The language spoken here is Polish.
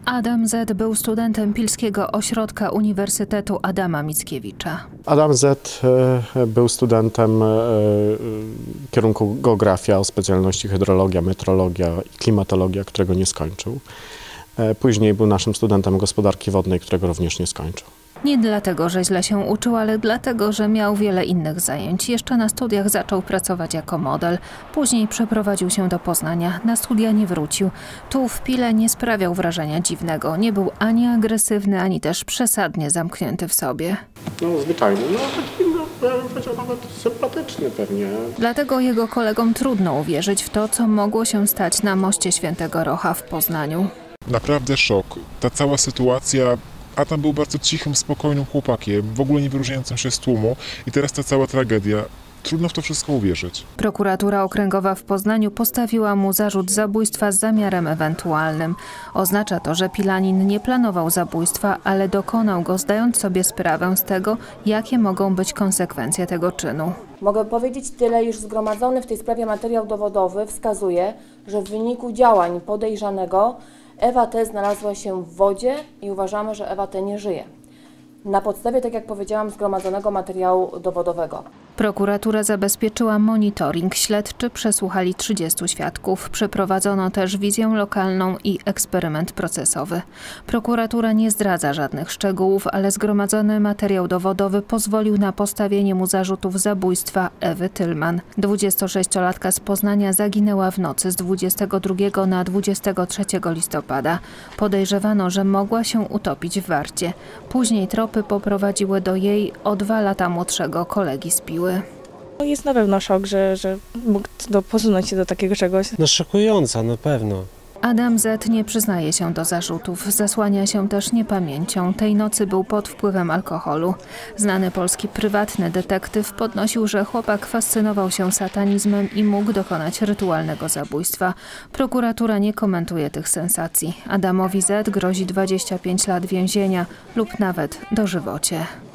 Adam Z. był studentem Pilskiego Ośrodka Uniwersytetu Adama Mickiewicza. Adam Z. był studentem kierunku geografia o specjalności hydrologia, meteorologia i klimatologia, którego nie skończył. Później był naszym studentem gospodarki wodnej, którego również nie skończył. Nie dlatego, że źle się uczył, ale dlatego, że miał wiele innych zajęć. Jeszcze na studiach zaczął pracować jako model. Później przeprowadził się do Poznania. Na studia nie wrócił. Tu w Pile nie sprawiał wrażenia dziwnego. Nie był ani agresywny, ani też przesadnie zamknięty w sobie. Zwyczajny, taki, ja bym powiedział, nawet sympatyczny pewnie. Dlatego jego kolegom trudno uwierzyć w to, co mogło się stać na moście Świętego Rocha w Poznaniu. Naprawdę szok. Ta cała sytuacja. Adam był bardzo cichym, spokojnym chłopakiem, w ogóle nie wyróżniającym się z tłumu i teraz ta cała tragedia. Trudno w to wszystko uwierzyć. Prokuratura Okręgowa w Poznaniu postawiła mu zarzut zabójstwa z zamiarem ewentualnym. Oznacza to, że Pilanin nie planował zabójstwa, ale dokonał go, zdając sobie sprawę z tego, jakie mogą być konsekwencje tego czynu. Mogę powiedzieć tyle, iż zgromadzony w tej sprawie materiał dowodowy wskazuje, że w wyniku działań podejrzanego Ewa T. znalazła się w wodzie i uważamy, że Ewa T. nie żyje. Na podstawie, tak jak powiedziałam, zgromadzonego materiału dowodowego. Prokuratura zabezpieczyła monitoring. Śledczy przesłuchali 30 świadków. Przeprowadzono też wizję lokalną i eksperyment procesowy. Prokuratura nie zdradza żadnych szczegółów, ale zgromadzony materiał dowodowy pozwolił na postawienie mu zarzutów zabójstwa Ewy Tylman. 26-latka z Poznania zaginęła w nocy z 22 na 23 listopada. Podejrzewano, że mogła się utopić w Warcie. Później tropy poprowadziły do jej o 2 lata młodszego kolegi z Piły. Jest na pewno szok, że mógł posunąć się do takiego czegoś. Szokująca, na pewno. Adam Z. nie przyznaje się do zarzutów. Zasłania się też niepamięcią. Tej nocy był pod wpływem alkoholu. Znany polski prywatny detektyw podnosił, że chłopak fascynował się satanizmem i mógł dokonać rytualnego zabójstwa. Prokuratura nie komentuje tych sensacji. Adamowi Z. grozi 25 lat więzienia lub nawet dożywocie.